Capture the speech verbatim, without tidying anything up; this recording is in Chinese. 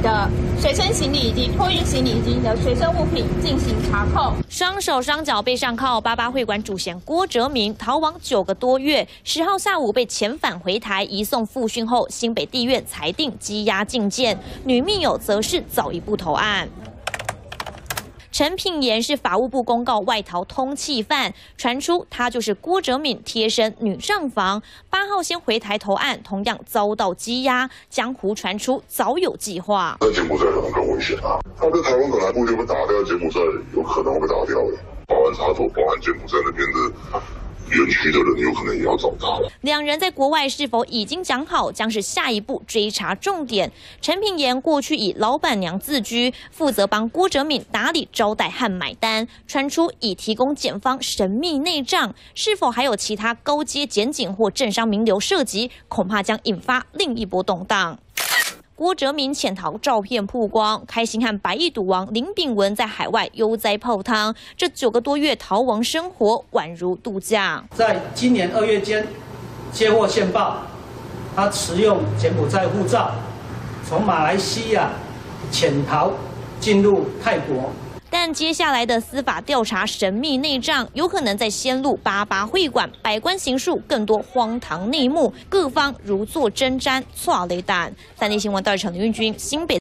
的随身行李以及托运行李以及的随身物品进行查扣。 双手双脚被上铐，八八会馆主嫌郭哲明逃亡九个多月，十号下午被遣返回台，移送复讯后，新北地院裁定羁押禁见，女密友则是早一步投案。 陈品言是法务部公告外逃通缉犯，传出他就是郭哲敏贴身女上房。八号先回台投案，同样遭到羁押。江湖传出早有计划。 在柬埔寨可能更危险啊！他在台湾本来不就被打掉，柬埔寨有可能会被打掉的。保安插头，保安柬埔寨那边的。 园区的人有可能也要找他了。 两人在国外是否已经讲好，将是下一步追查重点。陈品言过去以老板娘自居，负责帮郭哲敏打理招待和买单，传出已提供检方神秘内账，是否还有其他高阶检警或政商名流涉及，恐怕将引发另一波动荡。 郭哲明潜逃照片曝光，开心和百亿赌王林炳文在海外悠哉泡汤，这九个多月逃亡生活宛如度假。 在今年二月间，接获线报，他持用柬埔寨护照，从马来西亚潜逃进入泰国。 但接下来的司法调查神秘内账，有可能在掀露八八会馆百官行述更多荒唐内幕，各方如坐针毡，错雷弹。三立新闻戴成林运军新北。